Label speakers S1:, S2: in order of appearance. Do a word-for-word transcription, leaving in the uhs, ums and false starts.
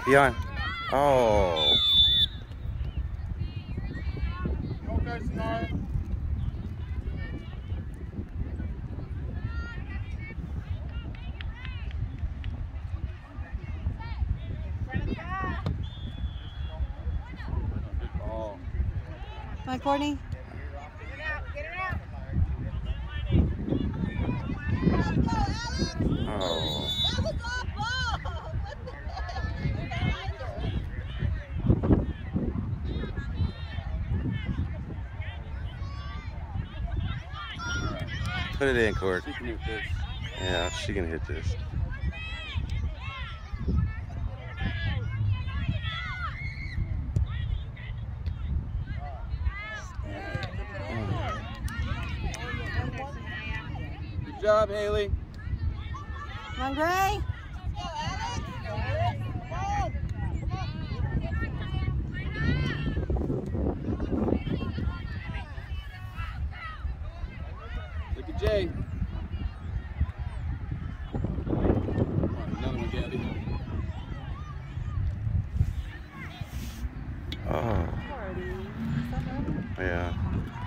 S1: Beyond. Oh.
S2: Okay, Sonara.
S3: Come on, Courtney.
S1: Oh. Put it in, Court.
S2: She can hit this.
S1: Yeah, she can hit this.
S2: Good job, Haley.
S3: Come on, Gray.
S2: Look at Jay. Come on, another one, Gabby.
S1: Oh. Yeah.